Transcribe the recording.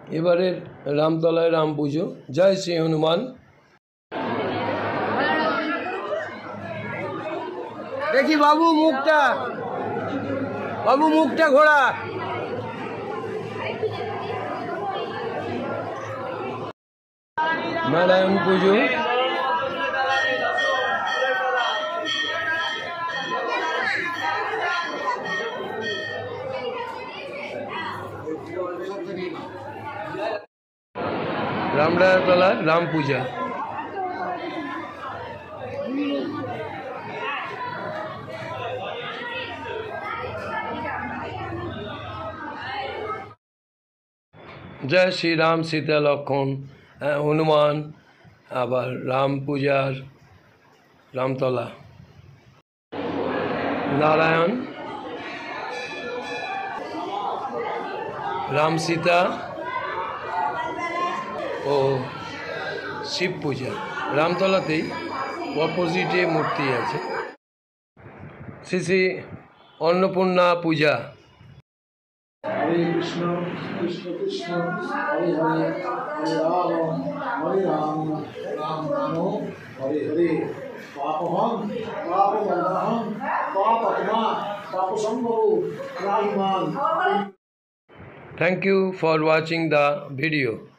এবারের রামতলায় রাম পুজো। জয় শ্রী হনুমান। দেখি বাবু মুখটা ঘোরা। নারায়ণ পুজো। রামরায়তলার রাম পূজা। जय श्री राम सीता लक्षण हनुमान आबार राम पूजार रामतला नारायण राम सीता और शिव पूजा रामतलाते अपोजिटे मूर्ति आछे। श्री श्री अन्नपूर्णा पूजा। हरे Krishna Krishna Krishna Hare Hare Hare Ram Ram Ram Hare Hare पापहं पापमोहं पापत्मा पापसंभो राहिमान। Thank you for watching the video.